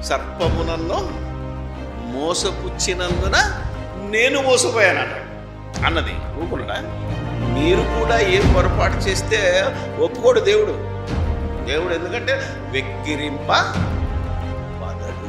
సర్పము నన్ను మోసపుచ్చినందున నేను మోసపోయానట అన్నది ఊరుకున్నాడా? మీరు కూడా ఏం పొరపాటు చేస్తే ఒప్పుకోడు దేవుడు. ఎందుకంటే వెక్కిరింప పదడు.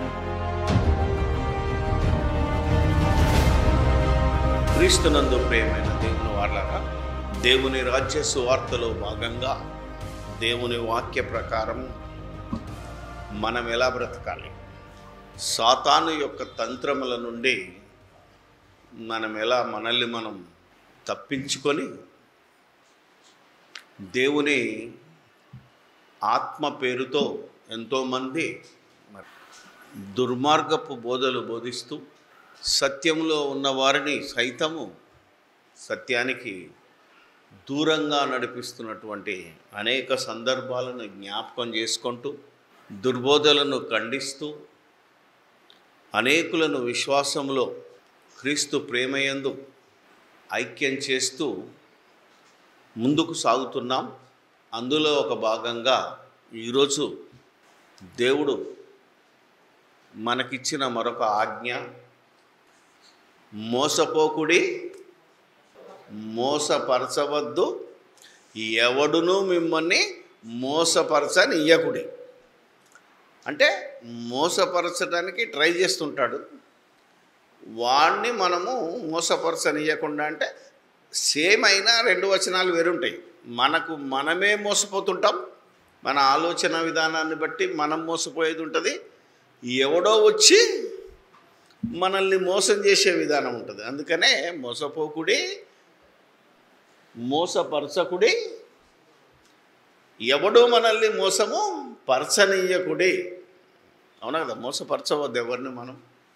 క్రీస్తునందు ప్రియమైన దేవుని వాళ్ళరా, దేవుని రాజ్య సువార్తలో భాగంగా దేవుని వాక్య ప్రకారం మనం ఎలా బ్రతకాలి, సాతాను యొక్క తంత్రముల నుండి మనం ఎలా మనల్ని మనం తప్పించుకొని దేవుని ఆత్మ పేరుతో ఎంతోమంది దుర్మార్గపు బోధలు బోధిస్తూ సత్యంలో ఉన్నవారిని సైతము సత్యానికి దూరంగా నడిపిస్తున్నటువంటి అనేక సందర్భాలను జ్ఞాపకం చేసుకుంటూ దుర్బోధలను ఖండిస్తూ అనేకులను విశ్వాసంలో క్రీస్తు ప్రేమయందు ఐక్యం చేస్తూ ముందుకు సాగుతున్నాం. అందులో ఒక భాగంగా ఈరోజు దేవుడు మనకిచ్చిన మరొక ఆజ్ఞ, మోసపోకుడి, మోసపరచవద్దు, ఎవడునూ మిమ్మల్ని మోసపరచనియ్యకుడి. అంటే మోసపరచడానికి ట్రై చేస్తుంటాడు, వాడిని మనము మోసపరచనియకుండా. అంటే సేమ్ అయినా రెండు వచనాలు వేరుంటాయి. మనమే మోసపోతుంటాం, మన ఆలోచన విధానాన్ని బట్టి మనం మోసపోయేది ఉంటుంది. ఎవడో వచ్చి మనల్ని మోసం చేసే విధానం ఉంటుంది. అందుకనే మోసపోకుడి, మోసపరచకుడి, ఎవడో మనల్ని మోసము పరచనీయకుడి. అవునా కదా? మోసపరచవద్దు ఎవరిని. మనం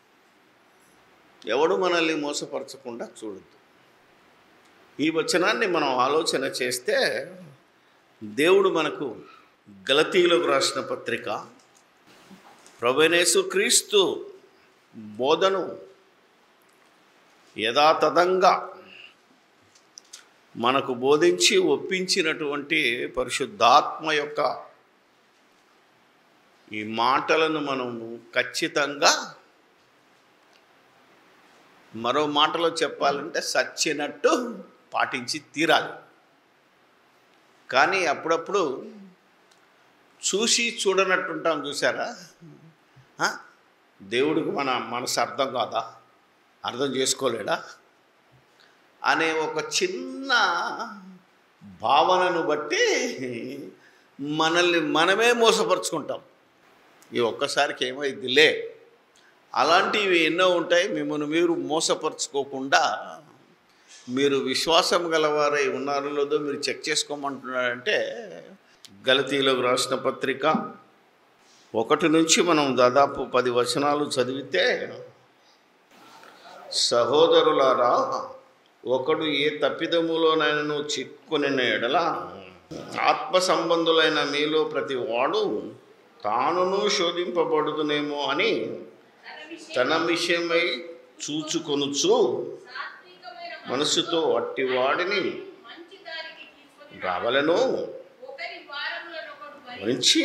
ఎవడు మనల్ని మోసపరచకుండా చూడద్దు. ఈ వచనాన్ని మనం ఆలోచన చేస్తే దేవుడు మనకు గలతీయులకు రాసిన పత్రిక ప్రభువైన యేసుక్రీస్తు బోధను యథాతథంగా మనకు బోధించి ఒప్పించినటువంటి పరిశుద్ధాత్మ యొక్క ఈ మాటలను మనము ఖచ్చితంగా, మరో మాటలో చెప్పాలంటే సచ్చినట్టు పాటించి తీరాలి. కానీ అప్పుడప్పుడు చూసి చూడనట్టుంటాం. చూసారా? దేవుడికి మన మనసు అర్థం కాదా, అర్థం చేసుకోలేడా అనే ఒక చిన్న భావనను బట్టి మనల్ని మనమే మోసపరుచుకుంటాం. ఈ ఒక్కసారికి ఏమైందిలే. అలాంటివి ఎన్నో ఉంటాయి. మిమ్మల్ని మీరు మోసపరుచుకోకుండా మీరు విశ్వాసం గలవారై ఉన్నారో లేదో మీరు చెక్ చేసుకోమంటున్నారంటే గలతీయులకు రాసిన పత్రిక 1 నుంచి మనం దాదాపు 10 వచనాలు చదివితే, సహోదరులారా, ఒకడు ఏ తప్పిదములోనైనా చిక్కుకొనిన ఎడల ఆత్మ సంబంధులైన మీలో ప్రతి వాడు తానును శోధింపబడుదునేమో అని తన విషయమై చూచుకొనుచు మనసుతో అట్టివాడిని రావలను గురించి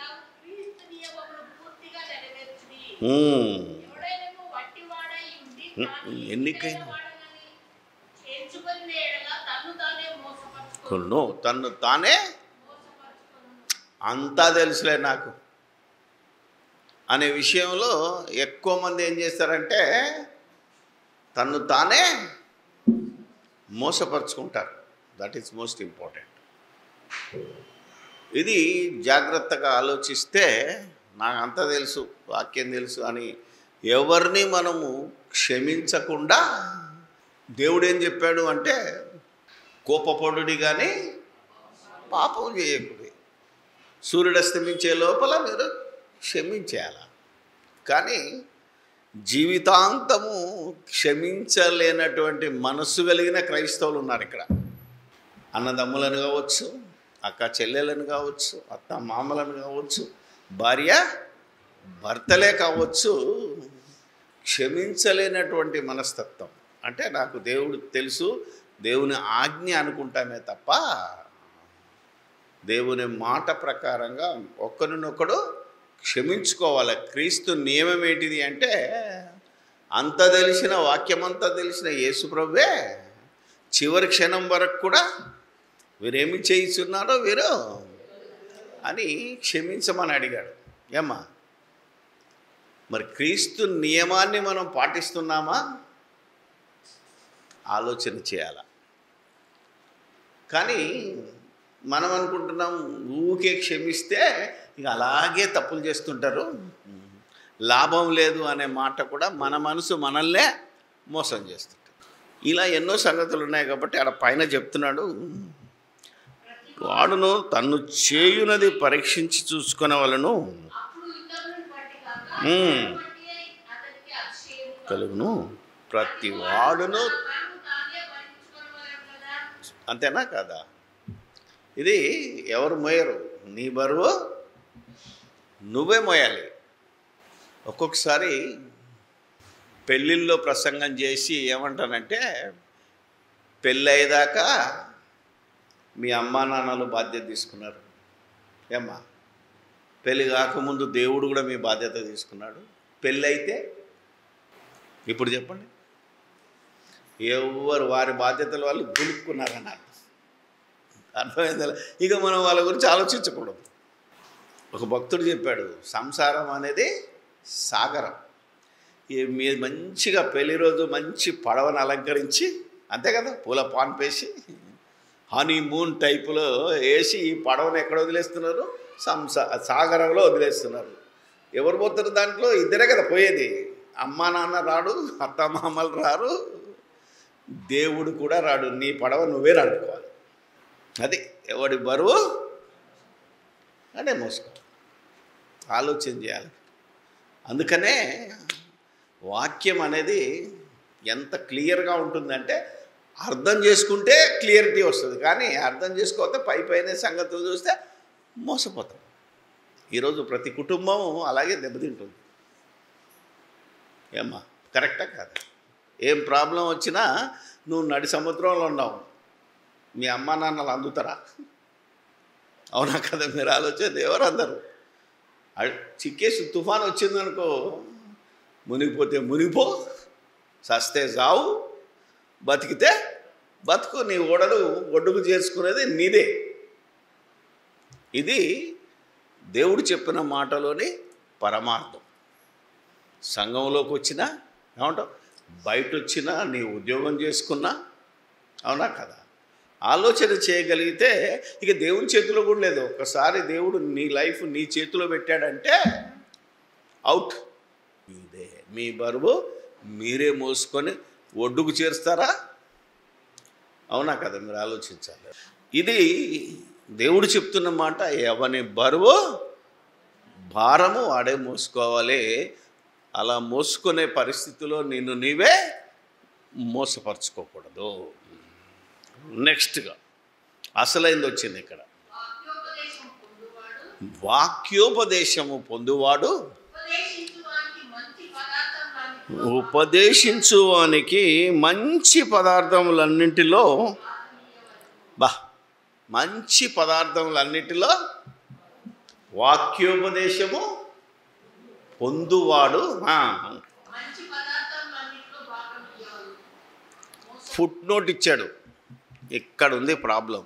ఎన్నికైనా తన్ను తానే అంతా తెలుసులే నాకు అనే విషయంలో ఎక్కువ మంది ఏం చేస్తారంటే తన్ను తానే మోసపరుచుకుంటారు. That is most important. ఇది జాగ్రత్తగా ఆలోచిస్తే నాకు అంతా తెలుసు, వాక్యం తెలుసు అని ఎవరిని మనము క్షమించకుండా, దేవుడు ఏం చెప్పాడు అంటే కోపపడుడి కానీ పాపం చేయకుడి, సూర్యుడు అస్తమించే లోపల మీరు క్షమించేయాల. కానీ జీవితాంతము క్షమించలేనటువంటి మనస్సు కలిగిన క్రైస్తవులు ఉన్నారు ఇక్కడ. అన్నదమ్ములను కావచ్చు, అక్క చెల్లెలను కావచ్చు, అత్త మామలను కావచ్చు, భార్య భర్తలే కావచ్చు, క్షమించలేనటువంటి మనస్తత్వం. అంటే నాకు దేవుడు తెలుసు, దేవుని ఆజ్ఞ అనుకుంటామే తప్ప దేవుని మాట ప్రకారంగా ఒకరినొకడు క్షమించుకోవాలి. క్రీస్తు నియమం ఏంటిది అంటే, అంత తెలిసిన వాక్యమంతా తెలిసిన యేసుప్రభువే చివరి క్షణం వరకు కూడా వీరేమి చేయిస్తున్నారో వీరు అని క్షమించమని అడిగాడు. ఏమ్మా, మరి క్రీస్తు నియమాన్ని మనం పాటిస్తున్నామా? ఆలోచన చేయాల. కానీ మనం అనుకుంటున్నాం ఊరికే క్షమిస్తే ఇక అలాగే తప్పులు చేస్తుంటారు, లాభం లేదు అనే మాట కూడా మన మనసు మనల్నే మోసం చేస్తుంటారు. ఇలా ఎన్నో సంగతులు ఉన్నాయి. కాబట్టి ఆడ పైన చెప్తున్నాడు, వాడును తన్ను చేయునది పరీక్షించి చూసుకునేవాళ్ళను కలుగును. ప్రతి వాడును, అంతేనా కదా? ఇది ఎవరు మోయరు, నీ బరువు నువ్వే మోయాలి. ఒక్కొక్కసారి పెళ్ళిళ్ళలో ప్రసంగం చేసి ఏమంటానంటే, పెళ్ళయ్యేదాకా మీ అమ్మా నాన్నలు బాధ్యత తీసుకున్నారు. ఏమ్మా, పెళ్ళి కాకముందు దేవుడు కూడా మీ బాధ్యత తీసుకున్నాడు. పెళ్ళి అయితే ఇప్పుడు చెప్పండి, ఎవరు వారి బాధ్యతలు వాళ్ళు గులుక్కున్నారన్నారు. అర్థమైందా? ఇక మనం వాళ్ళ గురించి ఆలోచించకూడదు. ఒక భక్తుడు చెప్పాడు, సంసారం అనేది సాగరం. మీరు మంచిగా పెళ్లి రోజు మంచి పడవను అలంకరించి, అంతే కదా, పూల పాన్పేసి హనీమూన్ టైపులో వేసి ఈ పడవను ఎక్కడ వదిలేస్తున్నారు? సాగరంలో వదిలేస్తున్నారు. ఎవరు పోతారు దాంట్లో? ఇద్దరే కదా పోయేది. అమ్మా నాన్న రాడు, అత్తమామలు రారు, దేవుడు కూడా రాడు. నీ పడవ నువ్వే నడుపుకోవాలి. అది ఎవడి బరువు అంటే మోసుకో. ఆలోచన చేయాలి. అందుకనే వాక్యం అనేది ఎంత క్లియర్గా ఉంటుందంటే, అర్థం చేసుకుంటే క్లియరిటీ వస్తుంది. కానీ అర్థం చేసుకోకపోతే పైన సంగతులు చూస్తే మోసపోతాం. ఈరోజు ప్రతి కుటుంబం అలాగే దెబ్బతింటుంది. ఏమ్మా, కరెక్టా కాదు? ఏం ప్రాబ్లం వచ్చినా నువ్వు నడి సముద్రంలో ఉన్నావు, మీ అమ్మా నాన్నలు అందుతారా? అవునా కదా? మీరు ఆలోచన, ఎవరు అందరు చిక్కేసి తుఫాన్ వచ్చిందనుకో, మునిగిపోతే మునిగిపో, సస్తే సావు, బతికితే బతుకు. నీ ఓడలు ఒడ్డుకు చేసుకునేది నీదే. ఇది దేవుడు చెప్పిన మాటలోని పరమార్థం. సంఘంలోకి వచ్చినా ఏమంటావు, బయట వచ్చినా, నీ ఉద్యోగం చేసుకున్నా, అవునా కదా? ఆలోచన చేయగలిగితే ఇక దేవుని చేతిలో కూడా లేదు. ఒక్కసారి దేవుడు నీ లైఫ్ నీ చేతిలో పెట్టాడంటే అవుట్. ఇదే మీ బరువు మీరే మోసుకొని ఒడ్డుకు చేరుస్తారా? అవునా కదా? మీరు ఆలోచించాలి. ఇది దేవుడు చెప్తున్న మాట. ఎవని బరువు భారము వాడే మోసుకోవాలి. అలా మోసుకునే పరిస్థితిలో నిన్ను నీవే మోసపరచుకోకూడదు. నెక్స్ట్గా అసలైంది వచ్చింది ఇక్కడ. వాక్యోపదేశము పొందువాడు ఉపదేశించువానికి మంచి పదార్థములన్నింటిలో మంచి పదార్థములన్నిటిలో వాక్యోపదేశము పొందువాడు. ఫుట్ నోట్ ఇచ్చాడు. ఇక్కడ ఉంది ప్రాబ్లం.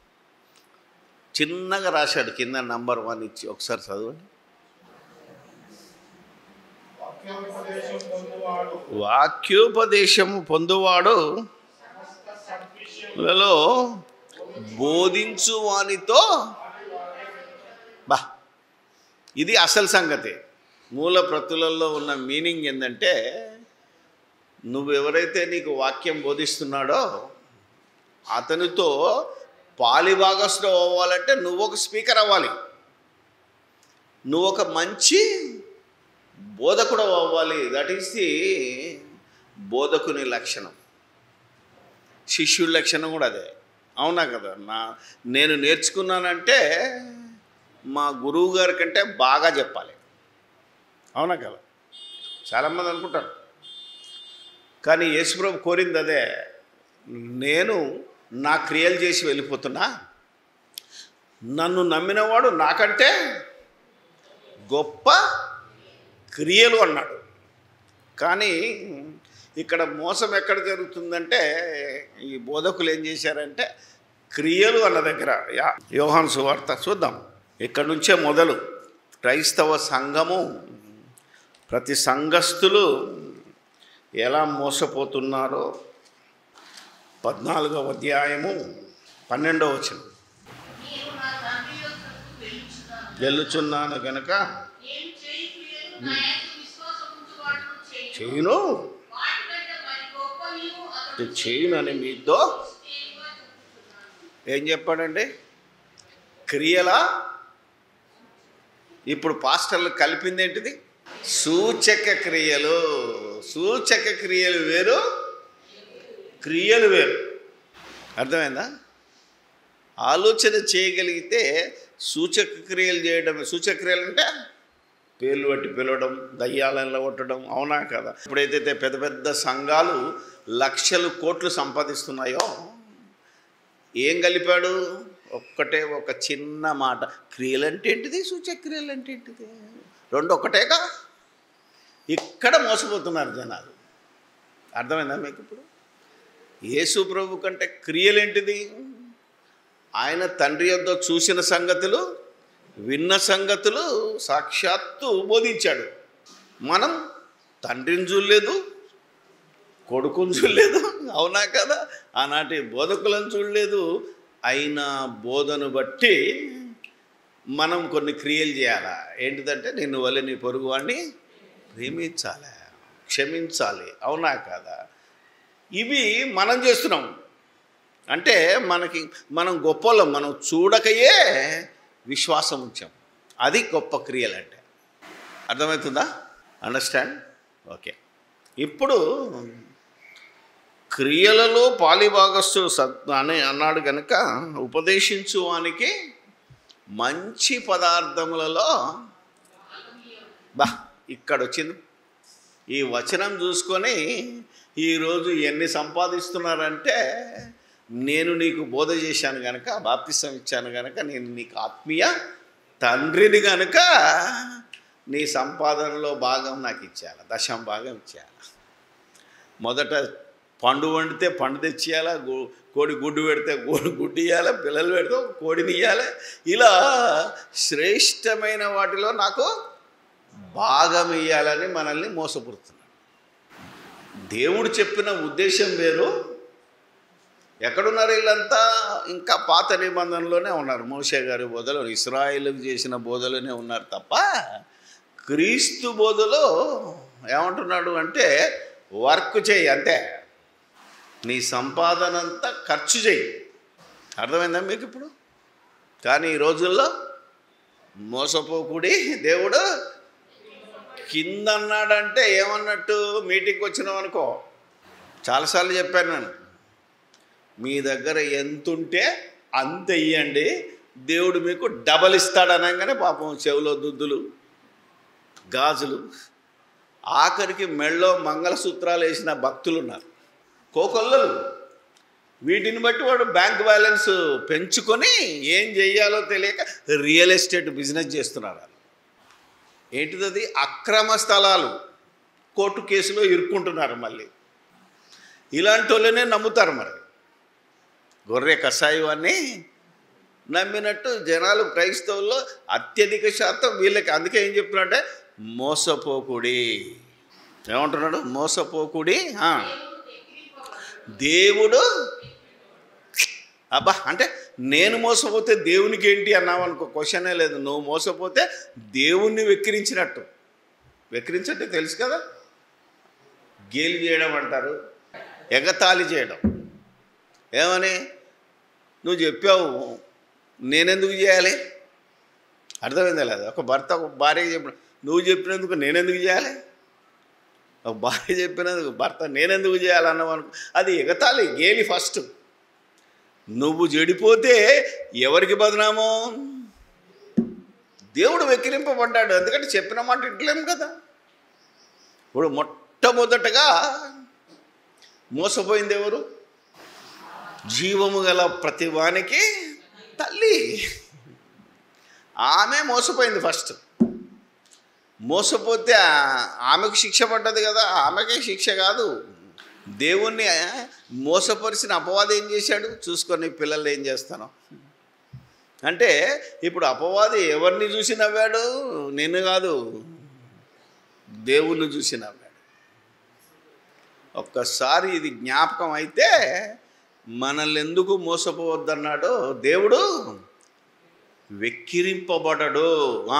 చిన్నగా రాశాడు కింద నంబర్ 1 ఇచ్చి. ఒకసారి చదవండి. వాక్యోపదేశము పొందువాడు లలో బోధించువానితో ఇది అసలు సంగతి. మూల ప్రతులలో ఉన్న మీనింగ్ ఏంటంటే, నువ్వెవరైతే నీకు వాక్యం బోధిస్తున్నాడో అతనితో పాలిభాగస్థుడు అవ్వాలంటే నువ్వు ఒక స్పీకర్ అవ్వాలి, నువ్వు ఒక మంచి బోధకుడు అవ్వాలి. దట్ ఈస్ ది బోధకుని లక్షణం. శిష్యుడి లక్షణం కూడా అదే. అవునా కదా? నేను నేర్చుకున్నానంటే మా గురువు గారి కంటే బాగా చెప్పాలి. అవునా కదా? చాలామంది అనుకుంటారు. కానీ యేసుప్రభు కోరింది అదే. నేను నా క్రియలు చేసి వెళ్ళిపోతున్నా, నన్ను నమ్మినవాడు నాకంటే గొప్ప క్రియలు అన్నాడు. కానీ ఇక్కడ మోసం ఎక్కడ జరుగుతుందంటే ఈ బోధకులు ఏం చేశారంటే క్రియలు అన్న దగ్గర యోహాను సువార్త చూద్దాం. ఇక్కడ నుంచే మొదలు క్రైస్తవ సంఘము, ప్రతి సంఘస్థులు ఎలా మోసపోతున్నారో 14వ అధ్యాయము 12వ వచనం. వెళ్ళుచున్నాను గనక చేయును అని మీతో ఏం చెప్పాడండి? క్రియల ఇప్పుడు పాస్టర్లు కలిపింది ఏంటిది? సూచక క్రియలు. సూచక క్రియలు వేరు, క్రియలు వేరు. అర్థమైందా? ఆలోచన చేయగలిగితే సూచక క్రియలు చేయడం. సూచక క్రియలు అంటే పేర్లు బట్టి పిలవడం, దయ్యాలను కొట్టడం, అవునా కదా? ఇప్పుడైతే పెద్ద పెద్ద సంఘాలు లక్షలు కోట్లు సంపాదిస్తున్నాయో ఏం కలిపాడు? ఒక్కటే ఒక చిన్న మాట, క్రియలు అంటే ఏంటిది, సూచక క్రియలు అంటే ఏంటిది, రెండు ఒకటేగా. ఇక్కడ మోసపోతున్నారు జనాలు. అర్థమైందా మీకు? ఇప్పుడు యేసు ప్రభు కంటే క్రియలేంటిది? ఆయన తండ్రి యొద్ద చూసిన సంగతులు, విన్న సంగతులు సాక్షాత్తు బోధించాడు. మనం తండ్రిని చూడలేదు, కొడుకుని చూడలేదు, అవునా కదా? ఆనాటి బోధకులను చూడలేదు. అయినా బోధను బట్టి మనం కొన్ని క్రియలు చేయాలా. ఏంటిదంటే నిన్ను వల్ల నీ పొరుగువాడిని ప్రేమించాలి, క్షమించాలి, అవునా కదా? ఇవి మనం చేస్తున్నాం. అంటే మనం గొప్పలం, మనం చూడకయే విశ్వాసం ఉంచాం. అది గొప్ప క్రియలు అంటే. అర్థమవుతుందా? అండర్స్టాండ్? ఓకే. ఇప్పుడు క్రియలలో పాలిభాగస్థుడు అని అన్నాడు కనుక ఉపదేశించువానికి మంచి పదార్థములలో ఇక్కడ వచ్చింది. ఈ వచనం చూసుకొని ఈరోజు ఎన్ని సంపాదిస్తున్నారంటే, నేను నీకు బోధ చేశాను కనుక, బాప్తిసం ఇచ్చాను కనుక, నేను నీకు ఆత్మీయ తండ్రిని కనుక నీ సంపాదనలో భాగం నాకు ఇచ్చేయాలి, దశం భాగం ఇచ్చేయాలి. మొదట పండు వండితే పండు తెచ్చియాలా, కోడి గుడ్డు పెడితే గుడ్డు ఇవ్వాలి, పిల్లలు పెడితే కోడిని ఇవ్వాలి. ఇలా శ్రేష్టమైన వాటిలో నాకు భాగం ఇవ్వాలని మనల్ని మోసపుడుతున్నాడు. దేవుడు చెప్పిన ఉద్దేశం వేరు. ఎక్కడున్నారు వీళ్ళంతా? ఇంకా పాత నిబంధనలోనే ఉన్నారు. మోషే గారి బోధలు, ఇశ్రాయేలుకు చేసిన బోధలోనే ఉన్నారు తప్ప క్రీస్తు బోధలో ఏమంటున్నాడు అంటే వర్క్ చేయి, అంతే. నీ సంపాదన అంతా ఖర్చు చేయి. అర్థమైందా మీకు ఇప్పుడు? కానీ ఈ రోజుల్లో మోసపోకుడి, దేవుడు కిందన్నాడంటే ఏమన్నట్టు? మీటింగ్కి వచ్చినాం అనుకో, చాలాసార్లు చెప్పాను నేను, మీ దగ్గర ఎంతుంటే అంత ఇవ్వండి, దేవుడు మీకు డబల్ ఇస్తాడు అనగానే పాపం చెవులో దుద్దులు, గాజులు, ఆఖరికి మెళ్ళో మంగళసూత్రాలు వేసిన భక్తులు ఉన్నారు, కోకొల్లలు. వీటిని బట్టి వాడు బ్యాంక్ బ్యాలెన్స్ పెంచుకొని ఏం చెయ్యాలో తెలియక రియల్ ఎస్టేట్ బిజినెస్ చేస్తున్నారు. ఏంటిది? అక్రమ స్థలాలు, కోర్టు కేసులో ఇరుక్కుంటున్నారు. మళ్ళీ ఇలాంటి వాళ్ళనే నమ్ముతారు. మరి గొర్రె కషాయాన్ని నమ్మినట్టు జనాలు, క్రైస్తవుల్లో అత్యధిక శాతం వీళ్ళకి. అందుకే ఏం చెప్తున్నాడంటే మోసపోకుడి. ఏమంటున్నాడు? మోసపోకుడి. దేవుడు అబ్బా అంటే నేను మోసపోతే దేవునికి ఏంటి అన్నావు అనుకో, క్వశ్చనే లేదు. నువ్వు మోసపోతే దేవుణ్ణి వెక్కిరించినట్టు. వెక్కిరించట్టే తెలుసు కదా, గేలి చేయడం అంటారు, ఎగతాళి చేయడం. ఏమని? నువ్వు చెప్పావు, నేనెందుకు చేయాలి? అర్థమైందా లేదా? ఒక భర్త ఒక భార్యకి చెప్పిన, నువ్వు చెప్పినందుకు నేనెందుకు చేయాలి? ఒక భార్య చెప్పినందుకు భర్త నేనెందుకు చేయాలన్నావు అనుకో, అది ఎగతాళి, గేలి. ఫస్ట్ నువ్వు చెడిపోతే ఎవరికి బదనామో? దేవుడు వెక్కిరింపబడ్డాడు. ఎందుకంటే చెప్పిన మాట ఇంటలేం కదా. ఇప్పుడు మొట్టమొదటగా మోసపోయింది ఎవరు? జీవము గల ప్రతివానికి తల్లి. ఆమె మోసపోయింది ఫస్ట్. మోసపోతే ఆమెకు శిక్ష పడ్డది కదా, ఆమెకే శిక్ష కాదు. దేవుణ్ణి మోసపరిచిన అపవాది ఏం చేశాడు చూసుకొని, పిల్లలు ఏం చేస్తాను అంటే, ఇప్పుడు అపవాది ఎవరిని చూసి నవ్వాడు? నిన్ను కాదు, దేవుణ్ణి చూసి నవ్వాడు. ఒక్కసారి ఇది జ్ఞాపకం అయితే మనల్ని ఎందుకు మోసపోవద్దన్నాడో దేవుడు, వెక్కిరింపబడడు.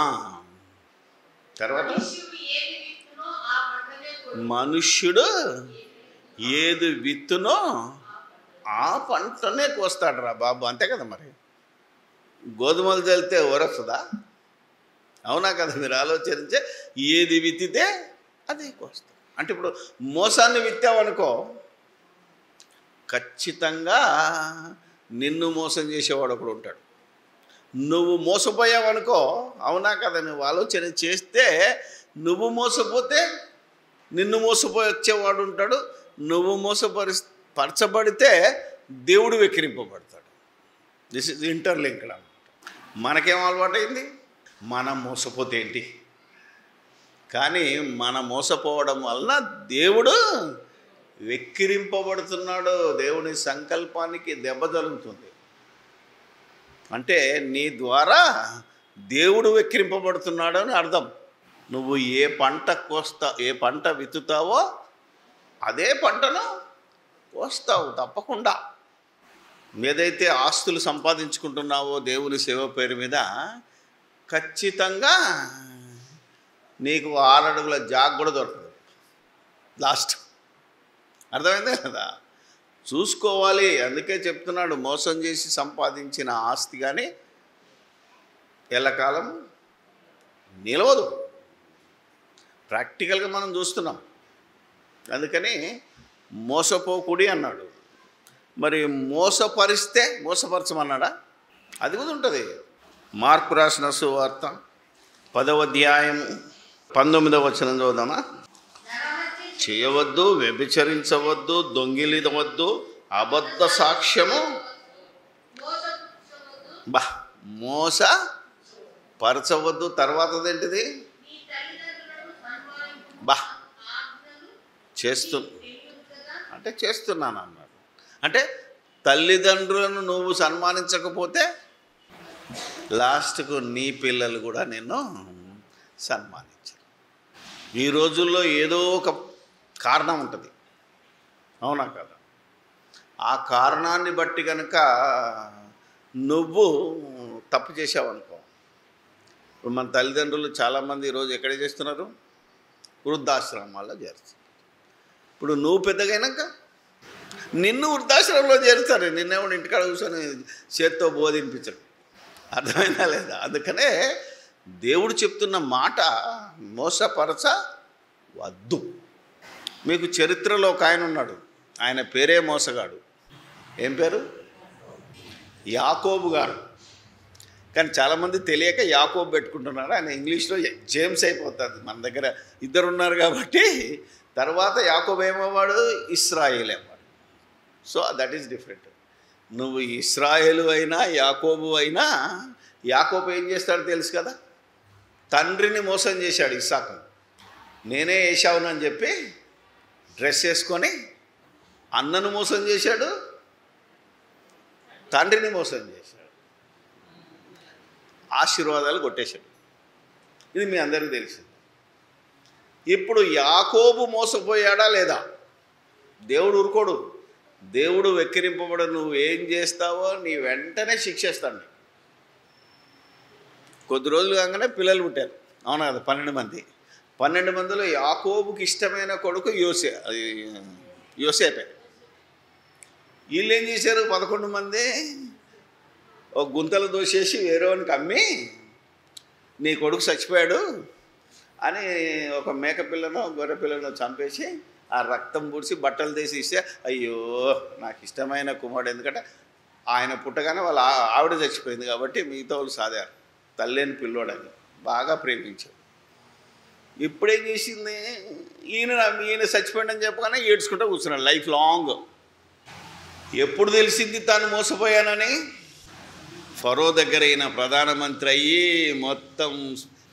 తర్వాత మనుష్యుడు ఏది విత్తునో ఆ పంటనే కోస్తాడు రా బాబు, అంతే కదా. మరి గోధుమలు చల్లితే వరస్తుందా? అవునా కదా? మీరు ఆలోచించే, ఏది విత్తితే అదే కోస్తాం. అంటే ఇప్పుడు మోసాన్ని విత్తావనుకో, ఖచ్చితంగా నిన్ను మోసం చేసేవాడు ఒకడు ఉంటాడు. నువ్వు మోసపోయావనుకో, అవునా కదా? నువ్వు ఆలోచన చేస్తే, నువ్వు మోసపోతే నిన్ను వచ్చేవాడు ఉంటాడు. నువ్వు పరచబడితే దేవుడు వెక్కిరింపబడతాడు. దిస్ ఇస్ ఇంటర్లింక్డ్ అన్నమాట. మనకేం అలవాటైంది? మనం మోసపోతే ఏంటి, కానీ మన మోసపోవడం వలన దేవుడు వెక్కిరింపబడుతున్నాడు. దేవుని సంకల్పానికి దెబ్బ తగులుతుంది. అంటే నీ ద్వారా దేవుడు వెక్కిరింపబడుతున్నాడు అని అర్థం. నువ్వు ఏ పంట విత్తుతావో అదే పంటను కోస్తావు తప్పకుండా. ఏదైతే ఆస్తులు సంపాదించుకుంటున్నావో దేవుని సేవ పేరు మీద, ఖచ్చితంగా నీకు 6 అడుగుల జాగ్ కూడా దొరకదు లాస్ట్. అర్థమైందే కదా? చూసుకోవాలి. అందుకే చెప్తున్నాడు, మోసం చేసి సంపాదించిన ఆస్తి కానీ ఎల్లకాలం నిలవదు. ప్రాక్టికల్గా మనం చూస్తున్నాం. అందుకని మోసపోకుడి అన్నాడు. మరి మోసపరచమన్నాడా? అది కూడా ఉంటుంది. మార్కు రాసిన సువార్త 10వ అధ్యాయం 19వ వచనం చదువుదామా? చేయవద్దు, వ్యభిచరించవద్దు, దొంగిలించవద్దు, అబద్ధ సాక్ష్యము, మోస పరచవద్దు. తర్వాతదేంటిది? చేస్తున్నాను అన్నాడు. అంటే తల్లిదండ్రులను నువ్వు సన్మానించకపోతే లాస్ట్కు నీ పిల్లలు కూడా నిన్ను సన్మానించరు. ఈ రోజుల్లో ఏదో ఒక కారణం ఉంటుంది, అవునా కదా? ఆ కారణాన్ని బట్టి కనుక నువ్వు తప్పు చేసావనుకో, ఇప్పుడు మన తల్లిదండ్రులు చాలామంది ఈరోజు ఎక్కడ చేస్తున్నారు? వృద్ధాశ్రమాల్లో చేరుస్తారు. ఇప్పుడు నువ్వు పెద్దగైనాక నిన్ను వృద్ధాశ్రమంలో చేరుతారు. నిన్నేమో ఇంటికాడ కూర్చొని చేత్తో బోధింపించడం. అర్థమైనా లేదా? అందుకనే దేవుడు చెప్తున్న మాట, మోసపరచవద్దు. మీకు చరిత్రలో ఒక ఆయన ఉన్నాడు, ఆయన పేరే మోసగాడు. ఏం పేరు? యాకోబు గారు. కానీ చాలామంది తెలియక యాకోబు పెట్టుకుంటున్నారు. ఆయన ఇంగ్లీష్లో జేమ్స్ అయిపోతుంది. మన దగ్గర ఇద్దరు ఉన్నారు కాబట్టి తర్వాత యాకోబు ఏమవ్వాడు? ఇస్రాయేల్ అవ్వాడు. So that is different. నువ్వు ఇస్రాయేలు అయినా యాకోబు అయినా, యాకోబు ఏం చేస్తాడో తెలుసు కదా? తండ్రిని మోసం చేశాడు ఇస్సాకు. నేనే ఏశావునని చెప్పి డ్రెస్ వేసుకొని అన్నను మోసం చేశాడు, తండ్రిని మోసం చేశాడు, ఆశీర్వాదాలు కొట్టేశాడు. ఇది మీ అందరికీ తెలిసింది. ఇప్పుడు యాకోబు మోసపోయాడా లేదా? దేవుడు ఊరుకోడు. దేవుడు వెక్కిరింపబడు. నువ్వు ఏం చేస్తావో నీ వెంటనే శిక్షిస్తాడు. కొద్ది రోజులు కాగానే పిల్లలు పుట్టారు, అవునా కదా? 12 మంది. 12 మందిలో యాకోబుకి ఇష్టమైన కొడుకు యోసేపే. వీళ్ళు ఏం చేశారు? 11 మంది ఒక గుంతలు దోసేసి వేరేవానికి అమ్మి, నీ కొడుకు చచ్చిపోయాడు అని ఒక మేక పిల్లను గొర్రె పిల్లను చంపేసి ఆ రక్తం పూడ్చి బట్టలు తీసి ఇస్తే, అయ్యో నాకు ఇష్టమైన కుమారుడు, ఎందుకంటే ఆయన పుట్టగానే వాళ్ళ ఆవిడ చచ్చిపోయింది కాబట్టి మిగతా వాళ్ళు సాధారు, తల్లేని పిల్లోడని బాగా ప్రేమించాడు. ఇప్పుడేం చేసింది? ఈయన చచ్చిపోయాడని చెప్పగానే ఏడ్చుకుంటూ కూర్చున్నాడు లైఫ్ లాంగ్. ఎప్పుడు తెలిసింది తాను మోసపోయానని? ఫరో దగ్గర అయిన ప్రధానమంత్రి అయ్యి మొత్తం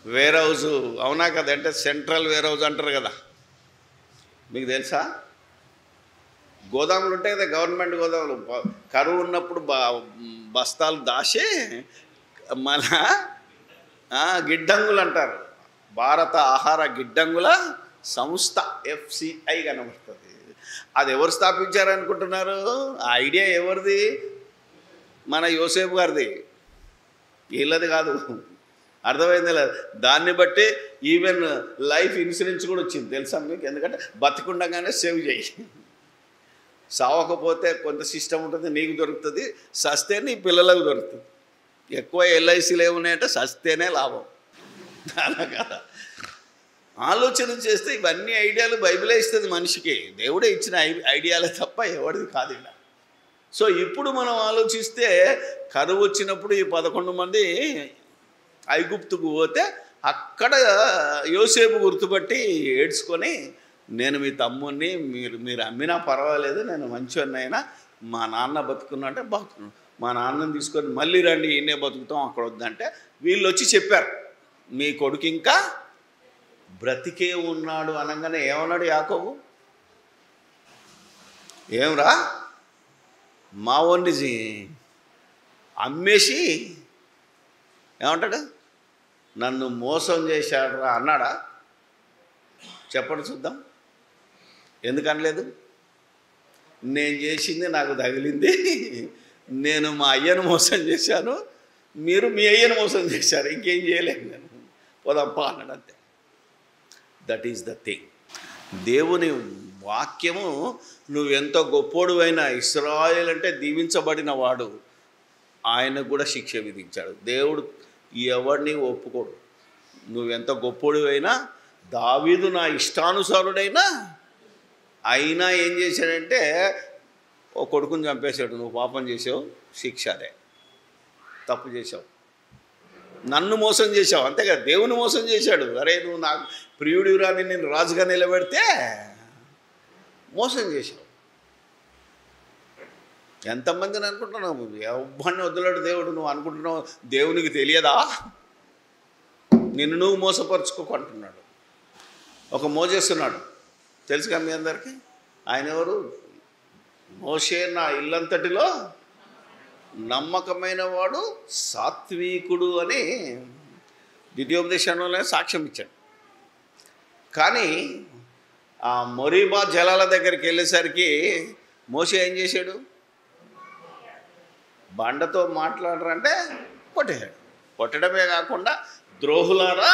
వేర్ హౌజు, అవునా కదా, అంటే సెంట్రల్ వేర్ హౌజ్ అంటారు కదా, మీకు తెలుసా? గోదాములు ఉంటాయి కదా, గవర్నమెంట్ గోదాములు. కరువు ఉన్నప్పుడు బస్తాలు దాచి మన గిడ్డంగులు అంటారు. భారత ఆహార గిడ్డంగుల సంస్థ FCI కనబడుతుంది. అది ఎవరు స్థాపించారనుకుంటున్నారు? ఆ ఐడియా ఎవరిది? మన యోసేపు గారిది, వీళ్ళది కాదు. అర్థమైంది లేదు? దాన్ని బట్టి ఈవెన్ లైఫ్ ఇన్సూరెన్స్ కూడా వచ్చింది, తెలుసా మీకు? ఎందుకంటే బతికుండగానే సేవ్ చేయి, సావకపోతే కొంత సిస్టమ్ ఉంటుంది, నీకు దొరుకుతుంది, సస్తే నీ పిల్లలకు దొరుకుతుంది. ఎక్కువ LICలు ఏమున్నాయంటే సస్తేనే లాభం, అలా కదా. ఆలోచన చేస్తే ఇవన్నీ ఐడియాలు బైబిలే ఇస్తుంది మనిషికి, దేవుడే ఇచ్చిన ఐడియాలే తప్ప ఎవరిది కాదు ఇలా. సో ఇప్పుడు మనం ఆలోచిస్తే కరువు వచ్చినప్పుడు ఈ 11 మంది ఐగుప్తుకు పోతే అక్కడ యోసేపు గుర్తుపట్టి ఏడ్చుకొని, నేను మీ తమ్ముడిని, మీరు అమ్మినా పర్వాలేదు, నేను మంచివాడినైనా, మా నాన్న బతుకున్నట్టే బతుకున్నాను, మా నాన్నని తీసుకొని మళ్ళీ రండి, ఈయనే బతుకుతాం, అక్కడ వద్దంటే వీళ్ళు వచ్చి చెప్పారు, మీ కొడుకు ఇంకా బ్రతికే ఉన్నాడు అనగానే ఏమన్నాడు యాకోబు? ఏమ్రా, మా ఓన్నిజీ అమ్మేసి ఏమంటాడు, నన్ను మోసం చేశాడురా అన్నాడా? చెప్పండి చూద్దాం. ఎందుకనలేదు? నేను చేసింది నాకు తగిలింది, నేను మా అయ్యను మోసం చేశాను, మీరు మీ అయ్యను మోసం చేశారు, ఇంకేం చేయలేను నేను, పోదాంపా అన్నాడు, అంతే. That is the thing. దేవుని వాక్యము, నువ్వెంత గొప్పోడు అయినా, ఇశ్రాయేలు అంటే దీవించబడిన వాడు, ఆయనకు కూడా శిక్ష విధించాడు దేవుడు. ఎవరిని ఒప్పుకోడు. నువ్వెంత గొప్పోడు అయినా, దావీదు నా ఇష్టానుసారుడైనా అయినా ఏం చేశాడంటే ఓ కొడుకుని చంపేశాడు. నువ్వు పాపం చేసావు, శిక్ష అదే, తప్పు చేసావు, నన్ను మోసం చేసావు, అంతేగా దేవుని మోసం చేశాడు. అరే నువ్వు నాకు ప్రియుడిరాని నేను రాజుగా నిలబెడితే మోసం చేశావు. ఎంతమందిని అనుకుంటున్నావు? ఎవరిని వదిలాడు దేవుడు. నువ్వు అనుకుంటున్నావు దేవునికి తెలియదా? నిన్ను నువ్వు మోసపరుచుకోకుంటున్నాడు. ఒక మోజేస్తున్నాడు, తెలుసుగా మీ అందరికీ. ఆయన ఎవరు? మోషే నా ఇల్లంతటిలో నమ్మకమైన వాడు, సాత్వికుడు అని ద్వితీయోపదేశంలోనే సాక్ష్యం ఇచ్చాడు. కానీ ఆ మొరీబా జలాల దగ్గరికి వెళ్ళేసరికి మోషే ఏం చేశాడు? బండతో మాట్లాడరంటే కొట్టేశాడు. కొట్టడమే కాకుండా, ద్రోహులారా,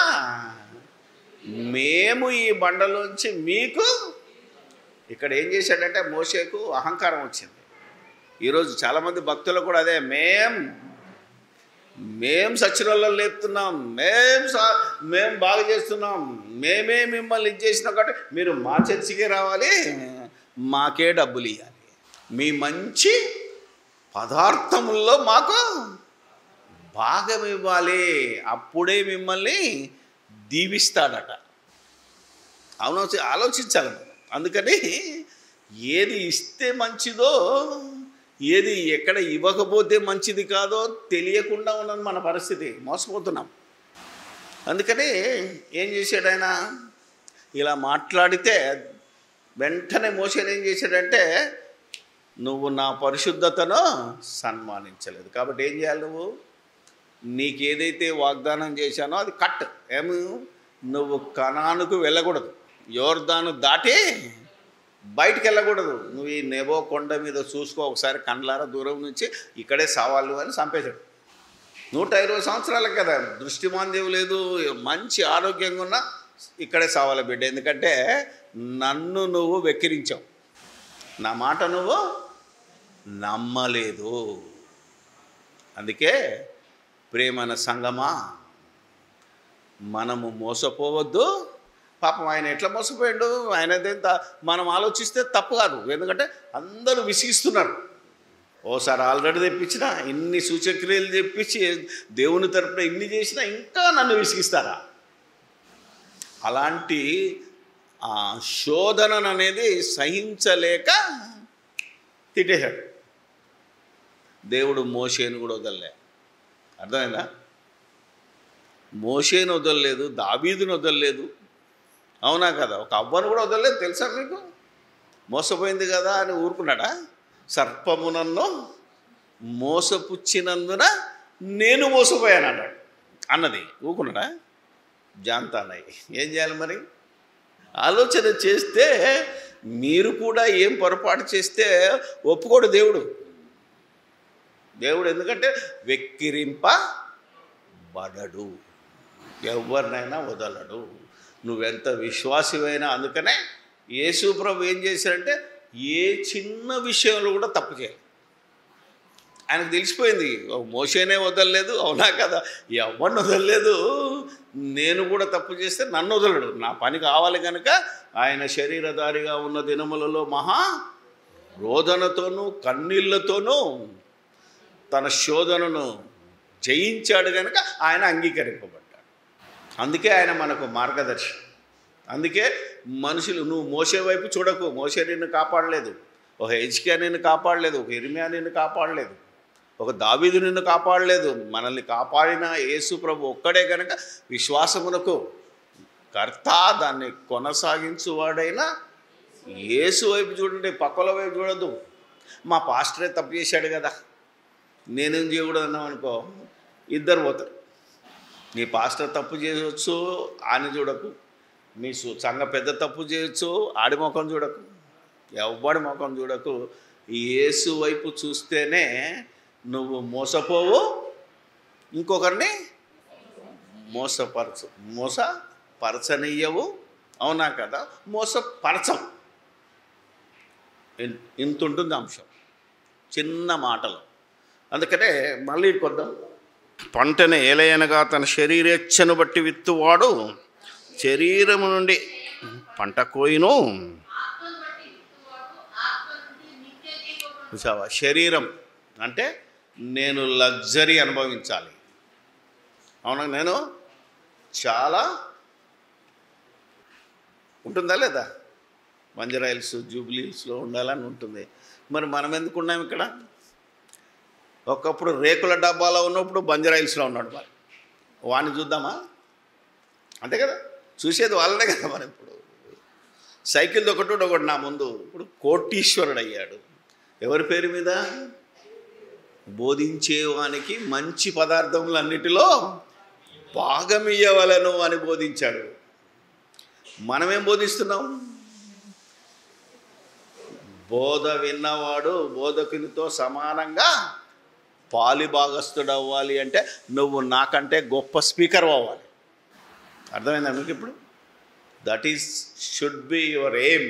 మేము ఈ బండలోంచి మీకు, ఇక్కడ ఏం చేశాడంటే మోషేకు అహంకారం వచ్చింది. ఈరోజు చాలామంది భక్తులు కూడా అదే, మేం సచ్చిరోళ్ళలో లేపుతున్నాం, మేము బాగా చేస్తున్నాం, మేమే మిమ్మల్ని ఇది చేసినా కాబట్టి మీరు మా చర్చికే రావాలి, మాకే డబ్బులు ఇవ్వాలి, మీ మంచి పదార్థముల్లో మాకు భాగం ఇవ్వాలి, అప్పుడే మిమ్మల్ని దీవిస్తాడట. అవును, ఆలోచించాలి. అందుకని ఏది ఇస్తే మంచిదో, ఏది ఎక్కడ ఇవ్వకపోతే మంచిది కాదో తెలియకుండా ఉన్నది మన పరిస్థితి. మోసపోతున్నాం. అందుకని ఏం చేశాడు ఆయన? ఇలా మాట్లాడితే వెంటనే మోసేని ఏం చేశాడంటే, నువ్వు నా పరిశుద్ధతను సన్మానించలేదు కాబట్టి ఏం చేయాలి? నీకు ఏదైతే వాగ్దానం చేశానో అది కట్. నువ్వు కనానుకు వెళ్ళకూడదు, యోర్దాను దాటి బయటికి వెళ్ళకూడదు, నువ్వు ఈ నెబో కొండ మీద చూసుకో ఒకసారి కండ్లారా దూరం నుంచి, ఇక్కడే సావాళ్ళు అని చంపేశాడు. 120 సంవత్సరాలకు కదా, దృష్టిమాంద్యం లేదు, మంచి ఆరోగ్యంగా ఉన్నా ఇక్కడే సావాలి బిడ్డ, ఎందుకంటే నన్ను నువ్వు వెక్కిరించావు, నా మాట నువ్వు నమ్మలేదు. అందుకే ప్రేమన సంగమా, మనము మోసపోవద్దు. పాపం ఆయన ఎట్లా మోసపోయాడు? ఆయనదేంత మనం ఆలోచిస్తే తప్పు కాదు, ఎందుకంటే అందరూ విసిగిస్తున్నారు. ఓసారి ఆల్రెడీ తెప్పించిన, ఇన్ని సూచక్రియలు తెప్పించి దేవుని తరపున ఇన్ని చేసినా ఇంకా నన్ను విసిగిస్తారా? అలాంటి శోధన అనేది సహించలేక తిట్టేశాడు. దేవుడు మోషేను కూడా వదలలే. అర్థమైందా? మోషేను వదలలేదు, దావీదును వదలలేదు, అవునా కదా? ఒక అవ్వను కూడా వదలలేదు. తెలుసా మీకు? మోసపోయింది కదా అని ఊరుకున్నాడా? సర్పమునన్ను మోసపుచ్చినందున నేను మోసపోయాను అన్నాడు అన్నది. ఊరుకున్నాడా? జాంతానయ్యి ఏం చేయాలి మరి? ఆలోచన చేస్తే మీరు కూడా ఏం పొరపాటు చేస్తే ఒప్పుకోడు దేవుడు. ఎందుకంటే వెక్కిరింపబడడు, ఎవరినైనా వదలడు, నువ్వెంత విశ్వాసమైనా. అందుకనే యేసు ప్రభు ఏం చేశారంటే ఏ చిన్న విషయంలో కూడా తప్పు చేయాలి. ఆయనకు తెలిసిపోయింది, మోషేనే వదలలేదు, అవునా కదా? ఎవరిని వదలలేదు, నేను కూడా తప్పు చేస్తే నన్ను వదలడు. నా పని కావాలి కనుక ఆయన శరీరధారిగా ఉన్న దినములలో మహా రోదనతోనూ కన్నీళ్లతోనూ తన శోధనను జయించాడు కనుక ఆయన అంగీకరింపబడ్డాడు. అందుకే ఆయన మనకు మార్గదర్శి. అందుకే మనుషులు, నువ్వు మోసే వైపు చూడకు, మోసే నిన్ను కాపాడలేదు, ఒక హిజ్కియా నిన్ను కాపాడలేదు, ఒక ఇర్మియా నిన్ను కాపాడలేదు, ఒక దావీదు నిన్ను కాపాడలేదు. మనల్ని కాపాడిన యేసు ప్రభు ఒక్కడే కనుక విశ్వాసమునకు కర్త, దాన్ని కొనసాగించువాడైనా యేసు వైపు చూడండి, పక్కల వైపు చూడద్దు. మా పాస్టరే తప్పు చేశాడు కదా, నేనేం చేయకూడదు అన్నాం అనుకో, ఇద్దరు పోతారు. నీ పాస్టర్ తప్పు చేయవచ్చు, ఆయన చూడకు. మీ సంఘ పెద్ద తప్పు చేయొచ్చు, ఆడి ముఖం చూడకు, ఎవ్వడి ముఖం చూడకు. యేసు వైపు చూస్తేనే నువ్వు మోసపోవు, ఇంకొకరిని మోసపరచనియ్యవు, అవునా కదా? మోసపరచవు. ఇంత ఉంటుంది అంశం చిన్న మాటలు. అందుకనే మళ్ళీ కొద్దాం. పంటను ఏలయనగా తన శరీరేచ్ఛను బట్టి విత్తువాడు శరీరము నుండి పంట కోయిను. చూసావా? శరీరం అంటే నేను లగ్జరీ అనుభవించాలి, అవునా? నేను చాలా ఉంటుందా లేదా? బంజారాయిల్స్, జూబ్లీహిల్స్లో ఉండాలని ఉంటుంది. మరి మనం ఎందుకు ఉన్నాం ఇక్కడ? ఒకప్పుడు రేకుల డబ్బాలో ఉన్నప్పుడు బంజారాయిల్స్లో ఉన్నాడు. మరి వాడిని చూద్దామా? అంతే కదా, చూసేది వాళ్ళనే కదా. మరి ఇప్పుడు సైకిల్ ఒకటి నా ముందు, ఇప్పుడు కోటీశ్వరుడు అయ్యాడు. ఎవరి పేరు మీద? బోధించేవానికి మంచి పదార్థములన్నిటిలో భాగమియ్యవలను అని బోధించాడు. మనమేం బోధిస్తున్నాం? బోధ విన్నవాడు బోధకునితో సమానంగా పాలిభాగస్తుడు అవ్వాలి అంటే నువ్వు నాకంటే గొప్ప స్పీకర్ అవ్వాలి. అర్థమైందా మీకు ఇప్పుడు? That is should be your aim.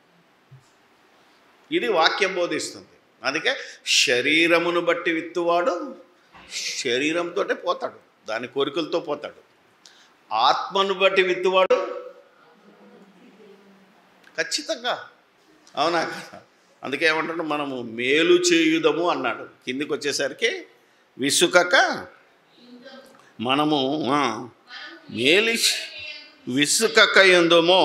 ఇది వాక్యం బోధిస్తుంది. అందుకే శరీరమును బట్టి విత్తువాడు శరీరంతో పోతాడు, దాని కోరికలతో పోతాడు. ఆత్మను బట్టి విత్తువాడు ఖచ్చితంగా, అవునా కదా? అందుకే ఏమంటాడు, మనము మేలు చేయుదము అన్నాడు. కిందికి వచ్చేసరికి విసుకక మనము మేలు విసుకక ఎందుమో.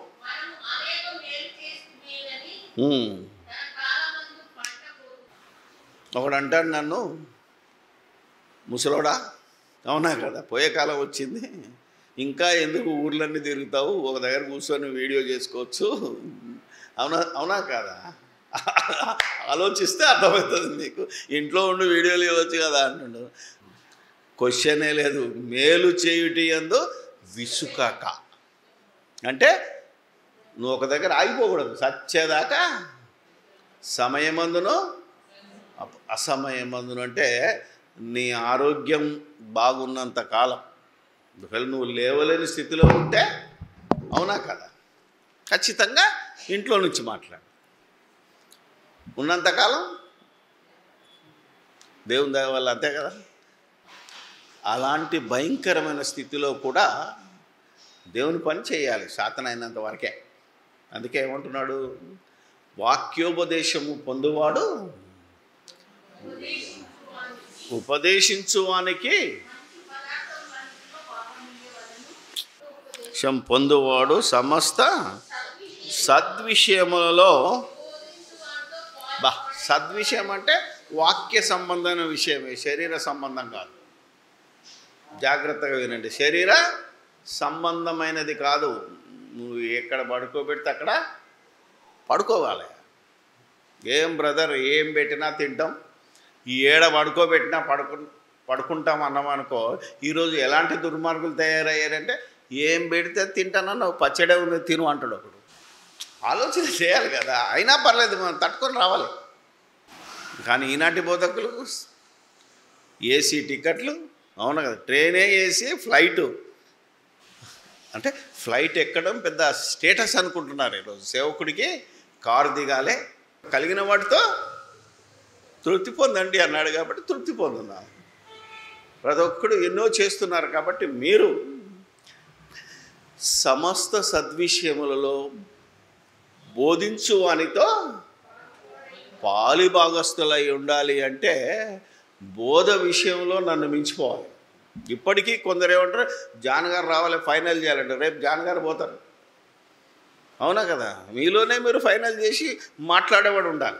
ఒకడు అంటాడు నన్ను, ముసలోడా, అవునా కదా? పోయే కాలం వచ్చింది, ఇంకా ఎందుకు ఊర్లన్నీ తిరుగుతావు, ఒక దగ్గర కూర్చొని వీడియో చేసుకోవచ్చు, అవునా కదా? ఆలోచిస్తే అర్థమవుతుంది నీకు. ఇంట్లో ఉండి వీడియోలు ఇవ్వచ్చు కదా అంటుండు. క్వశ్చనే లేదు. మేలు చేయుటి యందు విసుకక అంటే నువ్వు ఒక దగ్గర ఆగిపోకూడదు, సచ్చేదాకా. సమయమందును అసమయమందును అంటే నీ ఆరోగ్యం బాగున్నంత కాలం, ఒకవేళ నువ్వు లేవలేని స్థితిలో ఉంటే, అవునా కదా, ఖచ్చితంగా ఇంట్లో నుంచి మాట్లాడు. ఉన్నంతకాలం దేవుని దయ వల్ల, అంతే కదా. అలాంటి భయంకరమైన స్థితిలో కూడా దేవుని పని చేయాలి సాతనైనంత వరకే. అందుకే ఏమంటున్నాడు, వాక్యోపదేశము పొందువాడు ఉపదేశించువానికి పొందువాడు సమస్త సద్విషయములలో. సద్విషయం అంటే వాక్య సంబంధమైన విషయమే, శరీర సంబంధం కాదు. జాగ్రత్తగా వినండి. శరీర సంబంధమైనది కాదు. నువ్వు ఎక్కడ పడుకోబెడితే అక్కడ పడుకోవాలి. ఏం బ్రదర్, ఏం పెట్టినా తింటాం, ఈ ఏడ పడుకోబెట్టినా పడుకుంటాం అన్నాం అనుకో. ఈరోజు ఎలాంటి దుర్మార్గులు తయారయ్యారంటే ఏం పెడితే తింటానన్నా పచ్చడే ఉంది తిను అంటాడు ఒకడు. ఆలోచన చేయాలి కదా. అయినా పర్లేదు, మనం తట్టుకొని రావాలి. కానీ ఈనాటి బోధకులు ఏసీ టికెట్లు, అవును కదా, ట్రైనే ఏసీ, ఫ్లైటు అంటే ఫ్లైట్ ఎక్కడం పెద్ద స్టేటస్ అనుకుంటున్నారు ఈరోజు. సేవకుడికి కారు దిగాలే, కలిగిన వాటితో తృప్తి పొందండి అన్నాడు కాబట్టి తృప్తి పొందున్నాను. ప్రతి ఒక్కడు ఎన్నో చేస్తున్నారు కాబట్టి మీరు సమస్త సద్విషయములలో బోధించు వానితో పాలిభాగస్తులై ఉండాలి. అంటే బోధ విషయంలో నన్ను మించిపోవాలి. ఇప్పటికీ కొందరు ఏమంటారు, జాన్ గారు రావాలి ఫైనల్ చేయాలంటారు. రేపు జాన్ గారు పోతారు, అవునా కదా. మీలోనే మీరు ఫైనల్ చేసి మాట్లాడేవాడు ఉండాలి,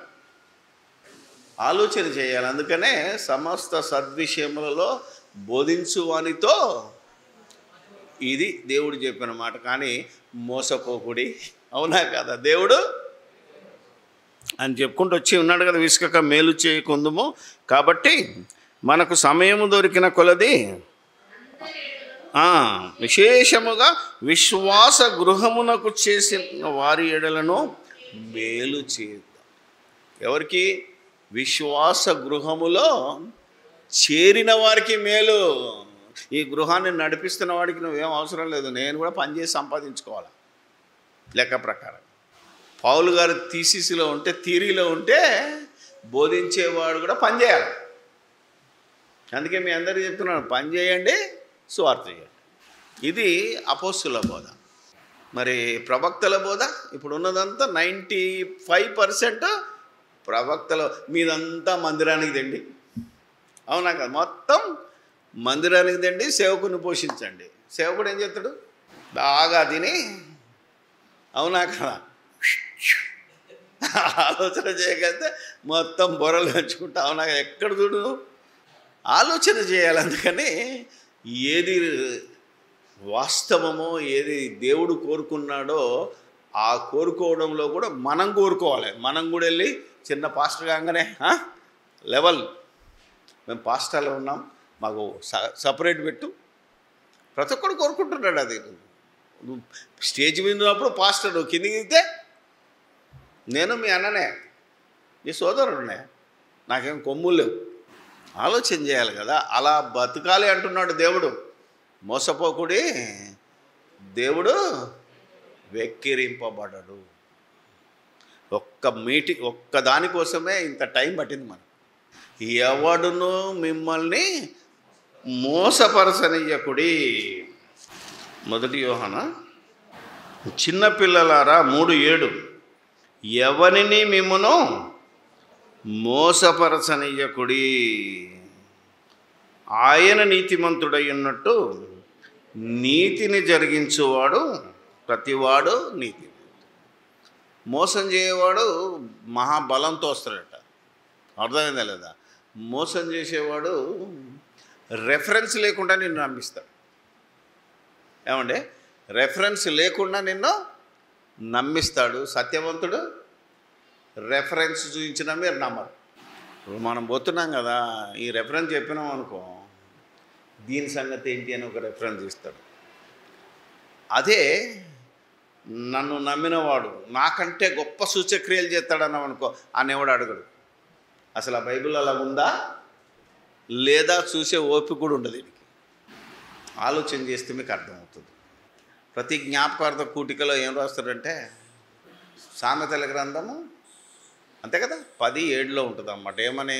ఆలోచన చేయాలి. అందుకనే సమస్త సద్విషయములలో బోధించు వానితో, ఇది దేవుడు చెప్పిన మాట. కానీ మోసపోకుడి, అవునా కదా. దేవుడు అని చెప్పుకుంటూ వచ్చి ఉన్నాడు కదా, విసుకక మేలు చేయకుందుము. కాబట్టి మనకు సమయము దొరికిన కొలది విశేషముగా విశ్వాస గృహమునకు చేసిన వారి ఎడలను మేలు చేద్దాం. ఎవరికి? విశ్వాస గృహములో చేరిన వారికి మేలు. ఈ గృహాన్ని నడిపిస్తున్న వాడికి నువ్వేం అవసరం లేదు, నేను కూడా పనిచేసి సంపాదించుకోవాలి లెక్క ప్రకారం. పౌలు గారు థీరీలో ఉంటే బోధించేవాడు కూడా పని చేయాలి. అందుకే మీ అందరికీ చెప్తున్నాను, పని చేయండి, సువార్త చేయండి. ఇది అపోస్తుల బోధ. మరి ప్రవక్తల బోధ ఇప్పుడు ఉన్నదంతా 95% ప్రవక్తలు. మీదంతా మందిరానికి దండి, అవునా కదా. మొత్తం మందిరానికి దండి, సేవకుని పోషించండి. సేవకుడు ఏం చేస్తాడు? బాగా తిని, అవునా కదా, ఆలోచన చేయగలిగితే మొత్తం బొరలు పెంచుకుంటా, అవునా. ఎక్కడ చూడు ఆలోచన చేయాలి. అందుకని ఏది వాస్తవమో, ఏది దేవుడు కోరుకున్నాడో ఆ కోరుకోవడంలో కూడా మనం కోరుకోవాలి. మనం కూడా వెళ్ళి చిన్న పాస్టర్ కాగానే లెవెల్, మేము పాస్టర్లో ఉన్నాం, మాకు సపరేట్ పెట్టు. ప్రతి ఒక్కడు కోరుకుంటున్నాడు. అది స్టేజ్ మీద ఉన్నప్పుడు పాస్టర్ కిందికి దిగితే నేను మీ అన్ననే, మీ సోదరుడునే, నాకేం కొమ్ములు లేవు. ఆలోచన చేయాలి కదా. అలా బతకాలి అంటున్నాడు దేవుడు. మోసపోకుడి, దేవుడు వెక్కిరింపబడడు. ఒక్క దానికోసమే ఇంత టైం పట్టింది మనకు. ఎవడును మిమ్మల్ని మోసపరచనీయకుడి. 1 యోహాను చిన్నపిల్లలారా 3:7 ఎవరిని మిమ్మును మోసపరచనీయకుడి. ఆయన నీతిమంతుడై ఉన్నట్టు నీతిని జరిగించువాడు ప్రతివాడు నీతి. మోసం చేయవాడు మహాబలంతో వస్తాడట. అర్థమైందా లేదా? మోసం చేసేవాడు రెఫరెన్స్ లేకుండా నిన్ను నమ్మిస్తాడు. ఏమంటే రెఫరెన్స్ లేకుండా నిన్ను నమ్మిస్తాడు. సత్యవంతుడు రెఫరెన్స్ చూపించినా మీరు నమ్మరు. ఇప్పుడు మనం పోతున్నాం కదా, ఈ రెఫరెన్స్ చెప్పినాం అనుకో, దీని సంగతి ఏంటి అని ఒక రెఫరెన్స్ ఇస్తాడు. అదే నన్ను నమ్మినవాడు నాకంటే గొప్ప సూచక్రియలు చేస్తాడన్నాం అనుకో, అనేవాడు అడగడు. అసలు ఆ బైబిల్ అలా ఉందా లేదా చూసే ఓపిక కూడా ఉండదు. దీనికి ఆలోచన చేస్తే మీకు అర్థమవుతుంది. ప్రతి జ్ఞాపకార్థ కూటికలో ఏం రాస్తారంటే, సామెతల గ్రంథము అంతే కదా 10:7 ఉంటుంది అన్నమాట. ఏమని?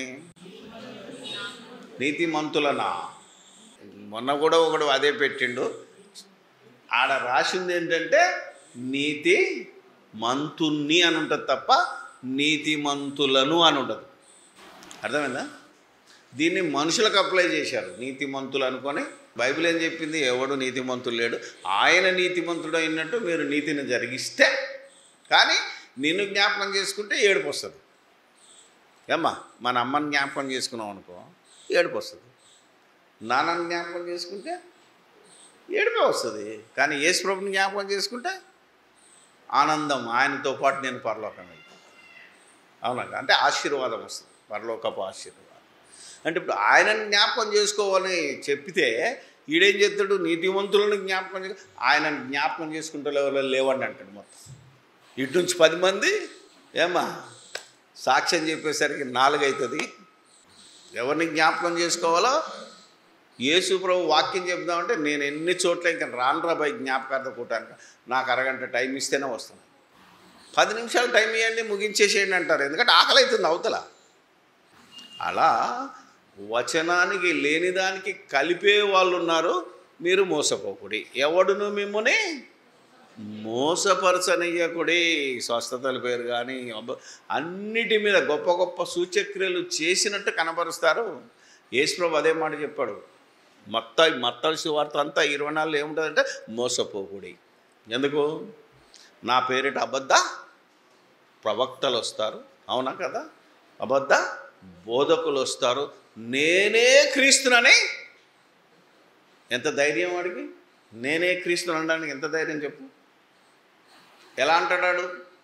నీతిమంతులనా. మొన్న కూడా ఒకడు అదే పెట్టిండు. ఆడ రాసింది ఏంటంటే నీతి మంతుణ్ణి అని ఉంటుంది తప్ప నీతిమంతులను అని ఉండదు. అర్థమైందా? దీన్ని మనుషులకు అప్లై చేశారు, నీతిమంతులు అనుకొని. బైబిల్ ఏం చెప్పింది? ఎవడు నీతిమంతులు లేడు, ఆయన నీతిమంతుడు అయినట్టు మీరు నీతిని జరిగిస్తే. కానీ నిన్ను జ్ఞాపకం చేసుకుంటే ఏడుపు వస్తుంది. ఏమ్మా, మన అమ్మని జ్ఞాపకం చేసుకున్నాం అనుకో, ఏడుపు వస్తుంది. నాన్నని జ్ఞాపకం చేసుకుంటే ఏడుపే వస్తుంది. కానీ యేసు ప్రభుని జ్ఞాపకం చేసుకుంటే ఆనందం, ఆయనతో పాటు నేను పరలోకం వెళ్తాను. అవునా? అంటే ఆశీర్వాదం వస్తుంది, పరలోకపు ఆశీర్వాదం. అంటే ఇప్పుడు ఆయనని జ్ఞాపకం చేసుకోవాలని చెప్పితే ఈడేం చేస్తాడు? నీతివంతులను జ్ఞాపకం ఆయన జ్ఞాపకం చేసుకుంటే లేవండి అంటాడు. మొత్తం ఇటు నుంచి 10 మంది ఏమా సాక్ష్యం చెప్పేసరికి 4 అవుతుంది. ఎవరిని జ్ఞాపకం చేసుకోవాలో యేసు ప్రభు వాక్యం చెప్దామంటే నేను ఎన్ని చోట్ల ఇంకా రానురాబాయి జ్ఞాపకార్థ కూటానికి నాకు అరగంట టైం ఇస్తేనే వస్తాను. 10 నిమిషాలు టైం ఇవ్వండి, ముగించేసేయండి అంటారు. ఎందుకంటే ఆకలి అవుతుంది అవతల. అలా వచనానికి లేనిదానికి కలిపే వాళ్ళు ఉన్నారు. మీరు మోసపోకుడి, ఎవడును మిమ్మల్ని మోసపరచనీయకుడి. స్వస్థతల పేరు కానీ అన్నిటి మీద గొప్ప గొప్ప సూచక్రియలు చేసినట్టు కనబరుస్తారు. యేసుప్రభు అదే మాట చెప్పాడు. మత్తయి సువార్త అంతా 24 ఏముంటుందంటే మోసపోకుడి. ఎందుకు? నా పేరిట అబద్ధ ప్రవక్తలు వస్తారు, అవునా కదా? అబద్ధ బోధకులు వస్తారు, నేనే క్రీస్తునని. ఎంత ధైర్యం వాడికి? నేనే క్రీస్తుని అనడానికి ఎంత ధైర్యం చెప్పు? ఎలా అంటాడు?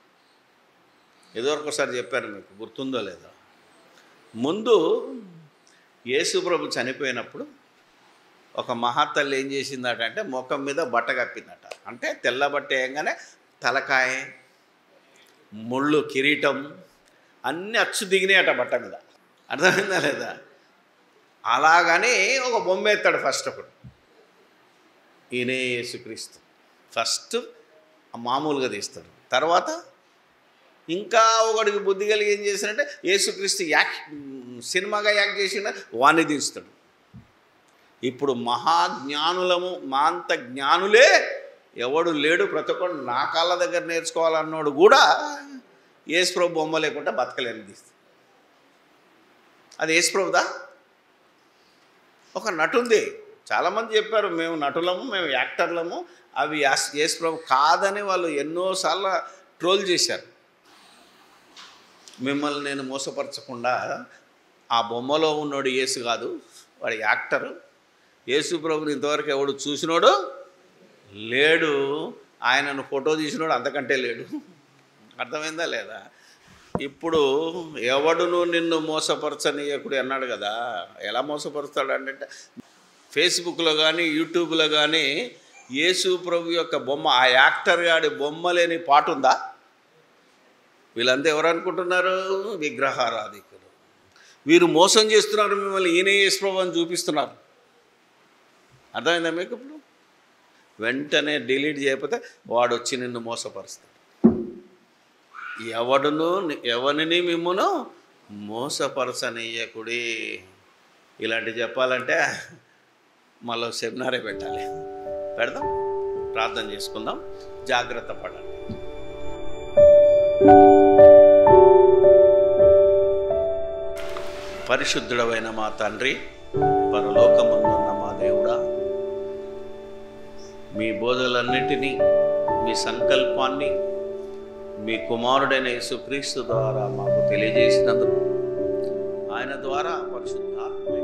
ఒకసారి చెప్పాను మీకు, గుర్తుందో లేదో. ముందు యేసు ప్రభు చనిపోయినప్పుడు ఒక మహాతల్లి ఏం చేసిందట అంటే ముఖం మీద బట్ట కప్పిందట. అంటే తెల్ల బట్ట వేయగానే తలకాయ, ముళ్ళు, కిరీటం అన్నీ అచ్చు దిగినాయట బట్ట మీద. అర్థమైందా లేదా? అలాగని ఒక బొమ్మ ఎత్తాడు ఫస్ట్. అప్పుడు ఈయనే యేసుక్రీస్తు ఫస్ట్ మామూలుగా తీస్తాడు. తర్వాత ఇంకా ఒకడికి బుద్ధి కలిగి ఏం చేసినట్టే యేసుక్రీస్తు సినిమాగా యాక్ట్ చేసిన వాణ్ణి తీస్తాడు. ఇప్పుడు మహాజ్ఞానులము, మా అంత జ్ఞానులే ఎవడు లేడు, ప్రతి ఒక్కడు నా కాళ్ళ దగ్గర నేర్చుకోవాలన్నోడు కూడా యేసుప్రభు బొమ్మ లేకుండా బతకలేని తీస్తాడు. అది యేసుప్రభుదా? ఒక నటుంది. చాలామంది చెప్పారు మేము నటులము, మేము యాక్టర్లము, అవి యేసుప్రభు కాదని వాళ్ళు ఎన్నోసార్లు ట్రోల్ చేశారు. మిమ్మల్ని నేను మోసపరచకుండా, ఆ బొమ్మలో ఉన్నోడు యేసు కాదు, వాడు యాక్టరు. యేసు ప్రభుని ఇంతవరకు ఎవడు చూసినోడు లేడు, ఆయనను ఫోటో తీసినోడు అంతకంటే లేడు. అర్థమైందా లేదా? ఇప్పుడు ఎవడును నిన్ను మోసపరచనీయకుడు అన్నాడు కదా. ఎలా మోసపరుస్తాడు అంటే ఫేస్బుక్లో కానీ యూట్యూబ్లో కానీ యేసు ప్రభు యొక్క బొమ్మ, ఆ యాక్టర్ గాడి బొమ్మ లేని పాట ఉందా? వీళ్ళంతా ఎవరు అనుకుంటున్నారు? విగ్రహారాధికులు. వీరు మోసం చేస్తున్నారు మిమ్మల్ని, ఈయనే యేసు ప్రభు అని చూపిస్తున్నారు. అర్థమైందా మీకు? ఇప్పుడు వెంటనే డిలీట్ చేయకపోతే వాడు వచ్చి నిన్ను మోసపరుస్తాడు. ఎవరిని మిమ్మును మోసపరచనీయకుడి. ఇలాంటివి చెప్పాలంటే మళ్ళీ సెమినారే పెట్టాలి. పెడదాం, ప్రార్థన చేసుకుందాం, జాగ్రత్త పడండి. పరిశుద్ధుడవైన మా తండ్రి, పరలోకమందున్న మా దేవుడా, మీ బోధలన్నిటినీ, మీ సంకల్పాన్ని మీ కుమారుడైన యేసుక్రీస్తు ద్వారా మాకు తెలియజేసినందుకు, ఆయన ద్వారా పరిశుద్ధాత్మ